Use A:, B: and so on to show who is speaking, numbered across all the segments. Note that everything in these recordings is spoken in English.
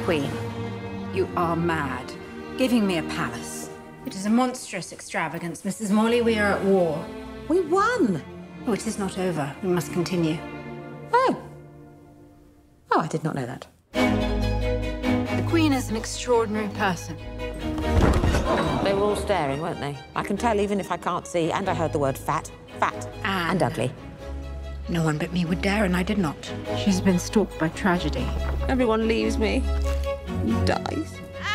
A: Queen, you are mad. Giving me a palace. It is a monstrous extravagance, Mrs. Morley. We are at war.
B: We won!
A: Oh, it is not over. We must continue.
B: Oh, I did not know that.
A: The Queen is an extraordinary person.
C: They were all staring, weren't they? I can tell even if I can't see, and I heard the word fat, and ugly.
A: No one but me would dare, and I did not. She's been stalked by tragedy.
C: Everyone leaves me. He dies.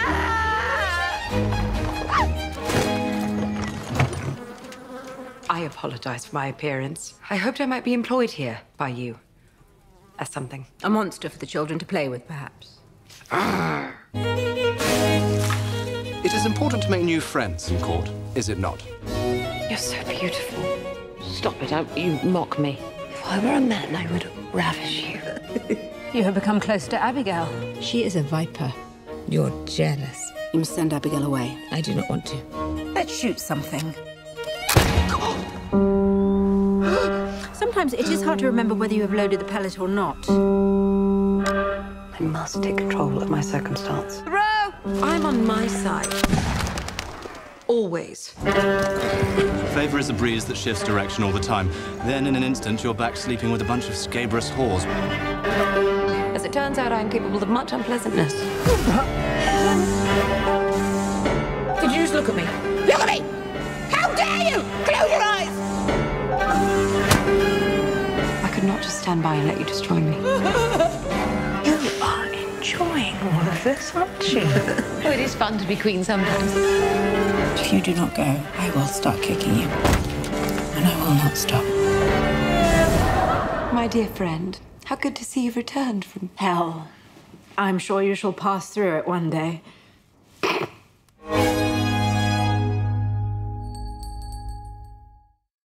D: I apologize for my appearance. I hoped I might be employed here by you. As something.
A: A monster for the children to play with, perhaps.
E: It is important to make new friends in court, is it not?
D: You're so beautiful.
C: Stop it, you mock me.
D: If I were a man, I would ravish you.
A: You have become close to Abigail. She is a viper.
C: You're jealous.
A: You must send Abigail away.
C: I do not want to.
A: Let's shoot something. Sometimes it is hard to remember whether you have loaded the pellet or not.
D: I must take control of my circumstance.
A: Row!
D: I'm on my side. Always.
E: Favor is a breeze that shifts direction all the time. Then, in an instant, you're back sleeping with a bunch of scabrous whores.
D: As it turns out, I'm capable of much unpleasantness.
C: Did you just look at me? Look at me! How dare you! Close your eyes!
D: I could not just stand by and let you destroy me.
A: You are enjoying all of this, aren't you?
C: Oh, it is fun to be queen sometimes.
A: If you do not go, I will start kicking you. And I will not stop.
D: My dear friend, how good to see you've returned from
A: Hell. I'm sure you shall pass through it one day.